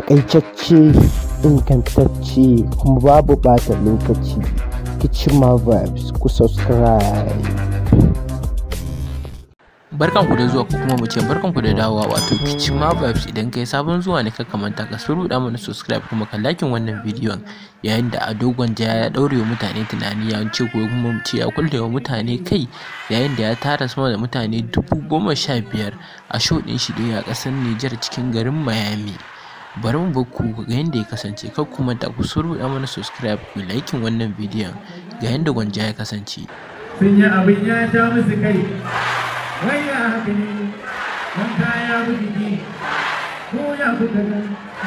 taƙaitacce, ingantacce kuma babu ɓata lokaci. Kichima Vibes, ku subscribe. Barkanku da zuwa, ko kuma mu ce barkanku da dawowa, wato Kichima Vibes. Idan kai sabon zuwa ne, ka manta ka suruda mana subscribe kuma ka like wannan bidiyon. Yayin da Ado Gwanja ya daure wa mutane tunani, ya ce ko kuma mu ce ya kulle wa mutane kai, yayin da ya tara sama da mutane 15,000 a show din shi da a kasar Niger cikin garin Miami. Bari mu bakku ga yanda ya kasance. Kar ku manta ku suruda mana subscribe, ku like wannan bidiyon ga yanda Gwanja ya kasance. Sun yi abin ya ja musu kai, wai ya haka ne, wanda ya bugi ko ya buga nan.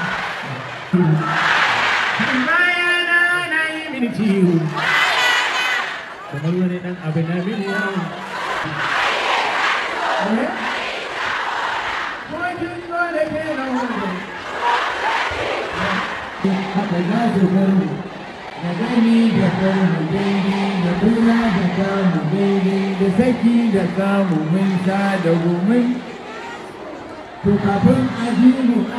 Baya na yi mini ciwo, kamar wani ɗan abin na mini yawo. Wajen dole ke na wanda, haka za su gani, na gani da kamu daidai, da kula da kamu daidai, da saki da kamu mun sha da gumin. To kafin a ji mu